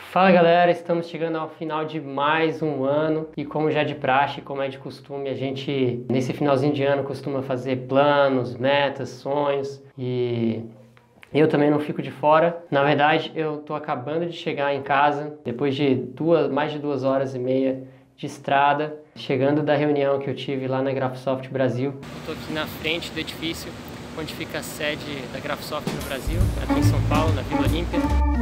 Fala galera, estamos chegando ao final de mais um ano e como já de praxe, como é de costume, a gente nesse finalzinho de ano costuma fazer planos, metas, sonhos e eu também não fico de fora. Na verdade, eu tô acabando de chegar em casa depois de mais de 2 horas e meia de estrada, chegando da reunião que eu tive lá na Graphisoft Brasil. Eu tô aqui na frente do edifício onde fica a sede da Graphisoft no Brasil, aqui em São Paulo, na Vila Olímpia.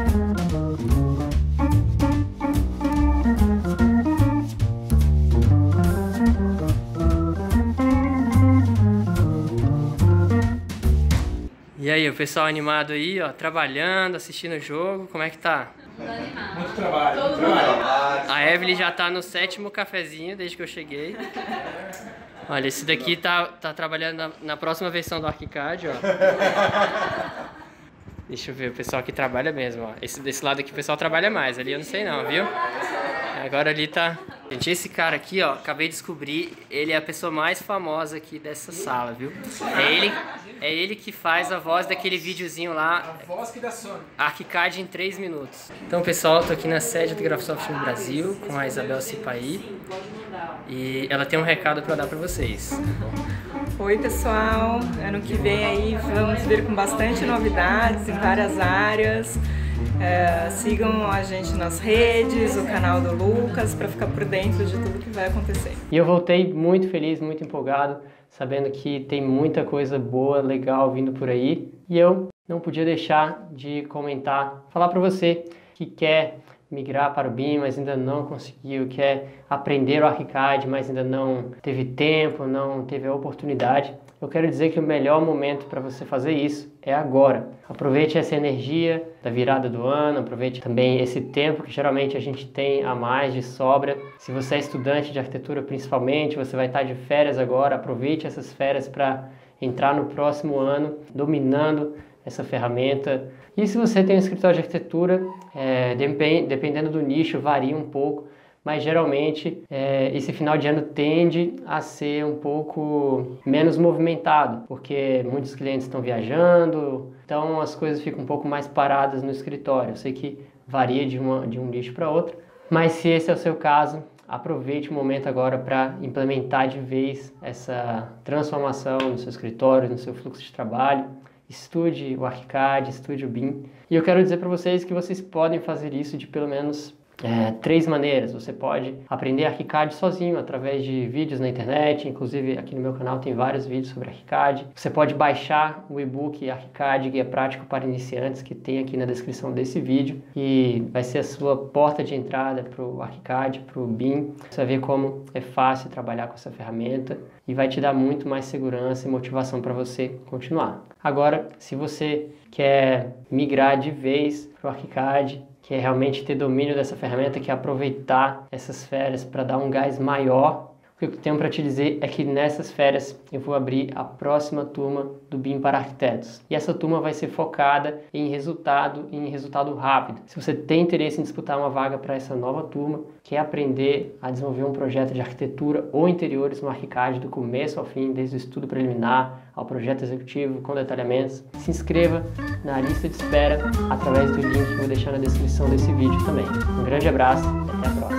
E aí, o pessoal animado aí, ó, trabalhando, assistindo o jogo, como é que tá? Muito trabalho, muito trabalho. A Evelyn já tá no 7º cafezinho desde que eu cheguei. Olha, esse daqui tá trabalhando na próxima versão do ArchiCAD, ó. Deixa eu ver, o pessoal aqui trabalha mesmo, ó. Desse lado aqui o pessoal trabalha mais, ali eu não sei não, viu? Agora ali tá... Gente, esse cara aqui, ó, acabei de descobrir, ele é a pessoa mais famosa aqui dessa sala, viu? É ele que faz a voz daquele videozinho lá. A voz que dá sono. ArchiCAD em 3 minutos. Então, pessoal, tô aqui na sede do Graphisoft no Brasil, com a Isabel Cipaí. E ela tem um recado para dar para vocês. Oi pessoal, ano que vem aí vamos vir com bastante novidades em várias áreas. Sigam a gente nas redes, o canal do Lucas, para ficar por dentro de tudo que vai acontecer. E eu voltei muito feliz, muito empolgado, sabendo que tem muita coisa boa, legal vindo por aí. E eu não podia deixar de comentar, falar para você que quer migrar para o BIM, mas ainda não conseguiu, quer aprender o ArchiCAD, mas ainda não teve tempo, não teve a oportunidade. Eu quero dizer que o melhor momento para você fazer isso é agora. Aproveite essa energia da virada do ano, aproveite também esse tempo que geralmente a gente tem a mais de sobra. Se você é estudante de arquitetura principalmente, você vai estar de férias agora, aproveite essas férias para entrar no próximo ano dominando essa ferramenta. E se você tem um escritório de arquitetura, dependendo do nicho, varia um pouco, mas geralmente esse final de ano tende a ser um pouco menos movimentado, porque muitos clientes estão viajando, então as coisas ficam um pouco mais paradas no escritório. Eu sei que varia de um nicho para outro, mas se esse é o seu caso, aproveite o momento agora para implementar de vez essa transformação no seu escritório, no seu fluxo de trabalho. Estude o ArchiCAD, estude o BIM. E eu quero dizer para vocês que vocês podem fazer isso de pelo menos 3 maneiras. Você pode aprender ArchiCAD sozinho, através de vídeos na internet. Inclusive aqui no meu canal tem vários vídeos sobre ArchiCAD. Você pode baixar o e-book ArchiCAD, Guia Prático para Iniciantes, que tem aqui na descrição desse vídeo. E vai ser a sua porta de entrada para o ArchiCAD, para o BIM. Você vai ver como é fácil trabalhar com essa ferramenta e vai te dar muito mais segurança e motivação para você continuar. Agora, se você quer migrar de vez para o ArchiCAD, quer realmente ter domínio dessa ferramenta, quer aproveitar essas férias para dar um gás maior, o que eu tenho para te dizer é que nessas férias eu vou abrir a próxima turma do BIM para arquitetos. E essa turma vai ser focada em resultado rápido. Se você tem interesse em disputar uma vaga para essa nova turma, quer aprender a desenvolver um projeto de arquitetura ou interiores no ArchiCAD do começo ao fim, desde o estudo preliminar ao projeto executivo com detalhamentos, se inscreva na lista de espera através do link que eu vou deixar na descrição desse vídeo também. Um grande abraço e até a próxima.